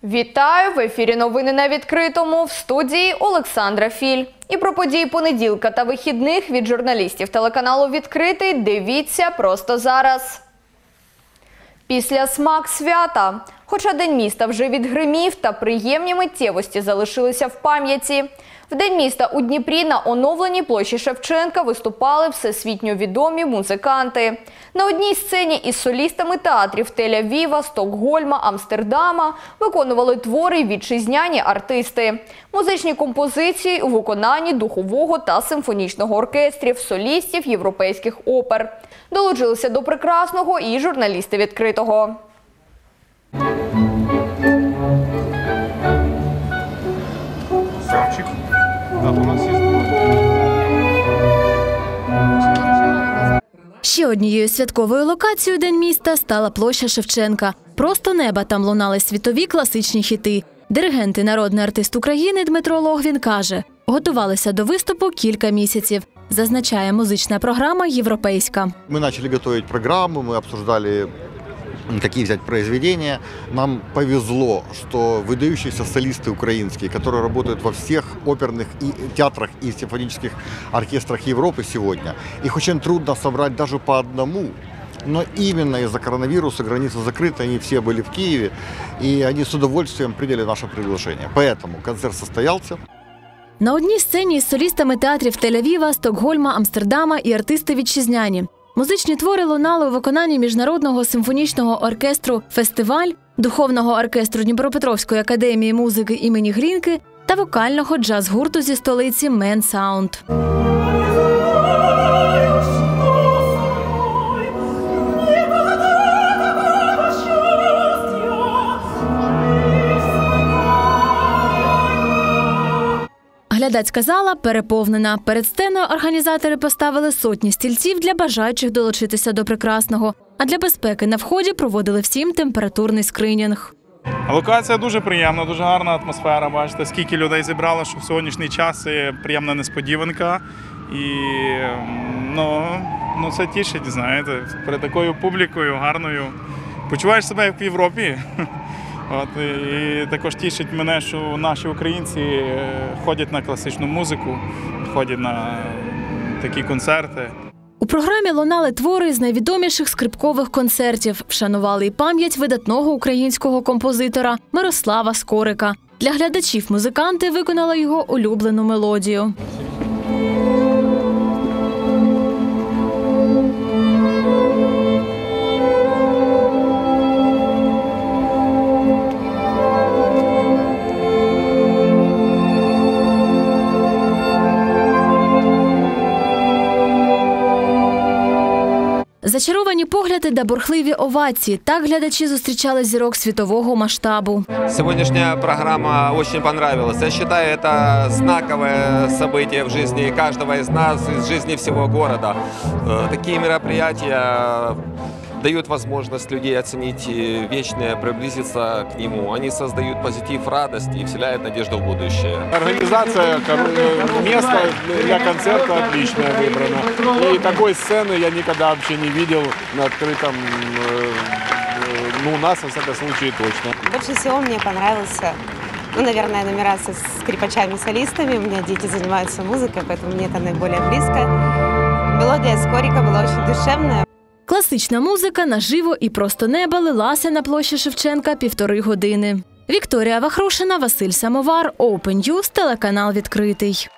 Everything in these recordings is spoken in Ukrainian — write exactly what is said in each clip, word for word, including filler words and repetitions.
Вітаю! В ефірі новини на відкритому, в студії Олександра Філь. І про події понеділка та вихідних від журналістів телеканалу «Відкритий» дивіться просто зараз. Після смак свята. Хоча День міста вже відгримів, та приємні миттєвості залишилися в пам'яті. В День міста у Дніпрі на оновленій площі Шевченка виступали всесвітньо відомі музиканти. На одній сцені із солістами театрів Тель-Авіва, Стокгольма, Амстердама виконували твори вітчизняні артисти. Музичні композиції у виконанні духового та симфонічного оркестрів, солістів європейських опер. Долучилися до прекрасного і журналісти «Відкритого». Ще однією святковою локацією День міста стала площа Шевченка. Просто неба там лунали світові класичні хіти. Диригент і народний артист України Дмитро Логвін каже, готувалися до виступу кілька місяців. Зазначає, музична програма європейська. Ми почали готувати програму, ми обсуждали, какие взять произведения. Нам повезло, что выдающиеся солисты украинские, которые работают во всех оперных и театрах и симфонических оркестрах Европы сегодня, их очень трудно собрать даже по одному. Но именно из-за коронавируса границы закрыты, они все были в Киеве, и они с удовольствием приняли наше приглашение. Поэтому концерт состоялся. На одній сцені із солістами театрів Тель-Авіва, Стокгольма, Амстердама і артисти вітчизняні. Музичні твори лунали у виконанні Міжнародного симфонічного оркестру «Фестиваль», Духовного оркестру Дніпропетровської академії музики імені Грінки та вокального джаз-гурту зі столиці «Мен Саунд». Глядацька зала переповнена. Перед сценою організатори поставили сотні стільців для бажаючих долучитися до прекрасного. А для безпеки на вході проводили всім температурний скринінг. Локація дуже приємна, дуже гарна атмосфера. Бачите, скільки людей зібрало, що в сьогоднішній час це приємна несподіванка. І ну, ну, це тішить, знаєте, перед такою публікою гарною. Почуваєш себе як в Європі. От, і також тішить мене, що наші українці ходять на класичну музику, ходять на такі концерти. У програмі лунали твори з найвідоміших скрипкових концертів, вшанували і пам'ять видатного українського композитора Мирослава Скорика. Для глядачів музиканти виконали його улюблену мелодію. Зачаровані погляди та бурхливі овації. Так глядачі зустрічали зірок світового масштабу. Сегодняшняя программа очень понравилась. Я считаю, это знаковое событие в жизни каждого из нас, из жизни всего города. Такие мероприятия дают возможность людей оценить вечное, приблизиться к нему. Они создают позитив, радость и вселяют надежду в будущее. Организация, место для концерта отличное выбрано. И такой сцены я никогда вообще не видел на открытом, ну, у нас, во всяком случае, точно. Больше всего мне понравился, ну, наверное, номера со скрипачами-солистами. У меня дети занимаются музыкой, поэтому мне это наиболее близко. Мелодия Скорика была очень душевная. Класична музика наживо і просто неба лилася на площі Шевченка півтори години. Вікторія Вахрушина, Василь Самовар, Open News, телеканал «Відкритий».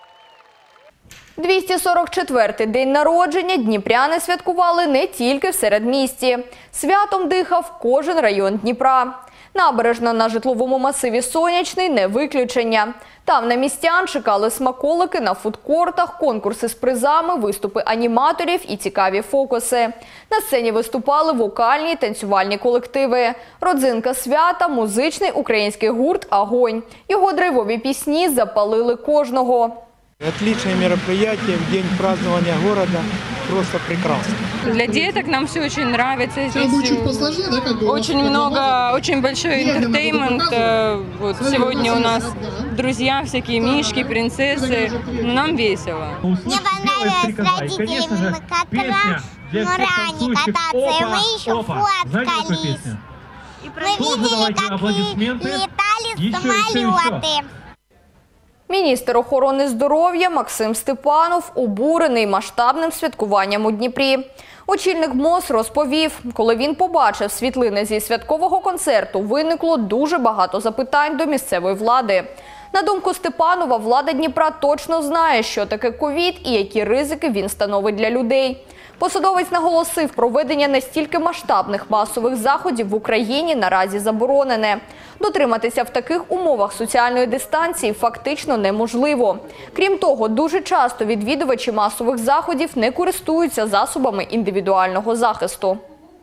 двісті сорок четвертий день народження дніпряни святкували не тільки в середмісті. Святом дихав кожен район Дніпра. Набережна на житловому масиві Сонячний – не виключення. Там на містян чекали смаколики на фудкортах, конкурси з призами, виступи аніматорів і цікаві фокуси. На сцені виступали вокальні й танцювальні колективи. Родзинка свята – музичний український гурт «Огонь». Його драйвові пісні запалили кожного. Отличное мероприятие в день празднования города, просто прекрасно. Для деток нам все очень нравится. Здесь очень много, очень большой интертеймент. Вот сегодня у нас друзья, всякие мишки, принцессы. Нам весело. Мне понравилось с родителями, мы как раз муране кататься, и мы еще фоткались. Мы видели, как летали самоліти. Міністр охорони здоров'я Максим Степанов обурений масштабним святкуванням у Дніпрі. Очільник МОЗ розповів, коли він побачив світлини зі святкового концерту, виникло дуже багато запитань до місцевої влади. На думку Степанова, влада Дніпра точно знає, що таке ковід і які ризики він становить для людей. Посадовець наголосив, проведення настільки масштабних масових заходів в Україні наразі заборонене. Дотриматися в таких умовах соціальної дистанції фактично неможливо. Крім того, дуже часто відвідувачі масових заходів не користуються засобами індивідуального захисту.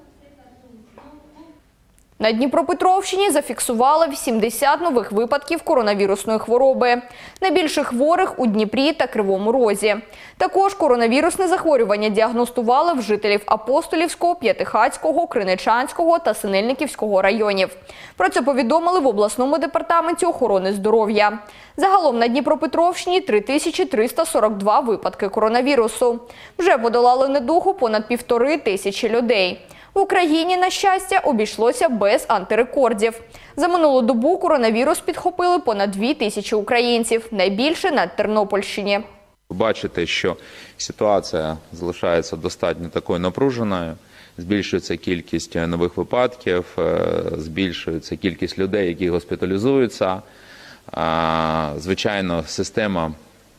На Дніпропетровщині зафіксували вісімдесят нових випадків коронавірусної хвороби. Найбільше хворих у Дніпрі та Кривому Розі. Також коронавірусне захворювання діагностували в жителів Апостолівського, П'ятихатського, Криничанського та Синельниківського районів. Про це повідомили в обласному департаменті охорони здоров'я. Загалом на Дніпропетровщині три тисячі триста сорок два випадки коронавірусу. Вже подолали недугу понад півтори тисячі людей. В Україні, на щастя, обійшлося без антирекордів. За минулу добу коронавірус підхопили понад дві тисячі українців, найбільше на Тернопільщині. Бачите, що ситуація залишається достатньо такою напруженою. Збільшується кількість нових випадків, збільшується кількість людей, які госпіталізуються. Звичайно, система,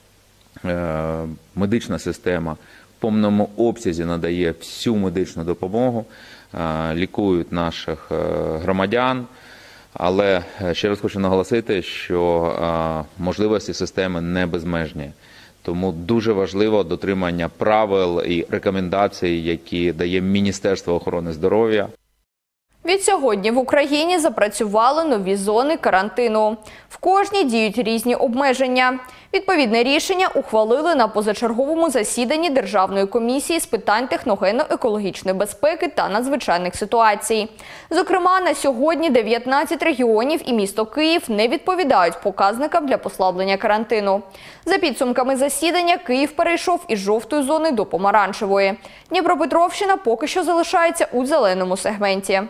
медична система в повному обсязі надає всю медичну допомогу, лікують наших громадян. Але ще раз хочу наголосити, що можливості системи не безмежні. Тому дуже важливо дотримання правил і рекомендацій, які дає Міністерство охорони здоров'я. Відсьогодні в Україні запрацювали нові зони карантину. В кожній діють різні обмеження. Відповідне рішення ухвалили на позачерговому засіданні Державної комісії з питань техногенно-екологічної безпеки та надзвичайних ситуацій. Зокрема, на сьогодні дев'ятнадцять регіонів і місто Київ не відповідають показникам для послаблення карантину. За підсумками засідання, Київ перейшов із жовтої зони до помаранчевої. Дніпропетровщина поки що залишається у зеленому сегменті.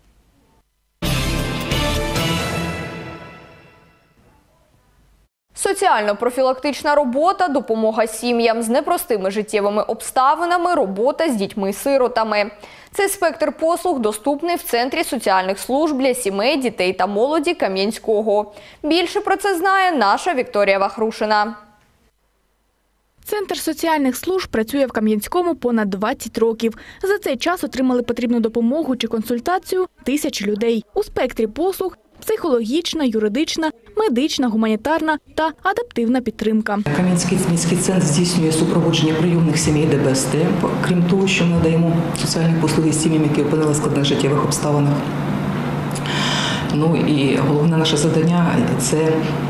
Соціально-профілактична робота, допомога сім'ям з непростими життєвими обставинами, робота з дітьми-сиротами. Цей спектр послуг доступний в Центрі соціальних служб для сімей, дітей та молоді Кам'янського. Більше про це знає наша Вікторія Вахрушина. Центр соціальних служб працює в Кам'янському понад двадцять років. За цей час отримали потрібну допомогу чи консультацію тисячі людей. У спектрі послуг – психологічна, юридична, медична, гуманітарна та адаптивна підтримка. Кам'янський міський центр здійснює супроводження прийомних сімей ДБСТ, крім того, що ми надаємо соціальні послуги сім'ям, які опинилися в складних життєвих обставинах. Ну і головне наше завдання – це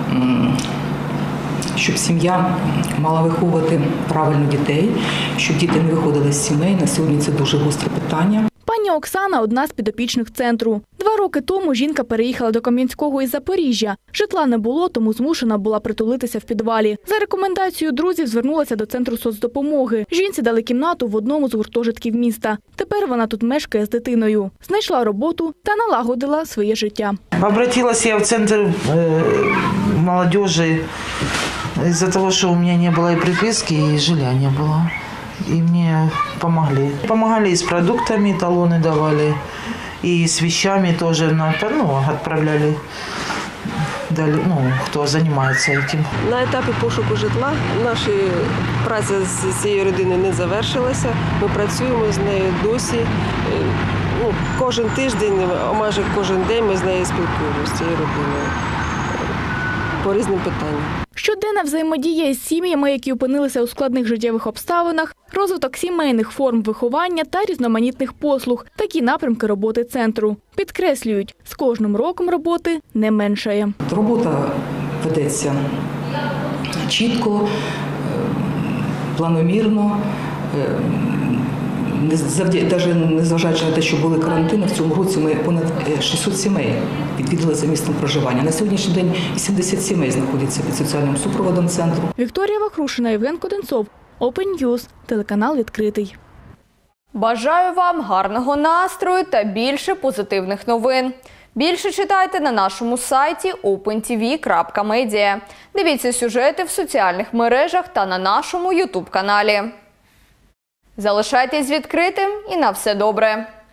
щоб сім'я мала виховувати правильно дітей, щоб діти не виходили з сімей. На сьогодні це дуже гостре питання. Пані Оксана – одна з підопічних центру. Два роки тому жінка переїхала до Кам'янського із Запоріжжя. Житла не було, тому змушена була притулитися в підвалі. За рекомендацією друзів звернулася до Центру соцдопомоги. Жінці дали кімнату в одному з гуртожитків міста. Тепер вона тут мешкає з дитиною. Знайшла роботу та налагодила своє життя. Обратилась я в Центр молодежи из-за того, что у меня не было и приписки, и жилья не было. И мне помогли. Помогали и с продуктами, талоны давали, и с вещами тоже, ну, отправляли, дали, ну, кто занимается этим. На етапі пошуку житла наша праця з цією родиною не завершилася. Ми працюємо з нею досі. Ну, кожен тиждень, майже кожен день ми з нею спілкуємося, з цією родиною по різним питанням. Щоденна взаємодія із сім'ями, які опинилися у складних життєвих обставинах, розвиток сімейних форм виховання та різноманітних послуг – такі напрямки роботи центру. Підкреслюють, з кожним роком роботи не меншає. Робота ведеться чітко, планомірно, навіть незважаючи на те, що були карантини, в цьому році ми понад шістсот сімей відвідали за місцем проживання. На сьогоднішній день вісімдесят сімей знаходяться під соціальним супроводом центру. Вікторія Вахрушина, Євген Коденцов, Open News, телеканал «Відкритий». Бажаю вам гарного настрою та більше позитивних новин. Більше читайте на нашому сайті опен ті ві крапка медіа. Дивіться сюжети в соціальних мережах та на нашому ютуб каналі. Залишайтесь відкритим і на все добре!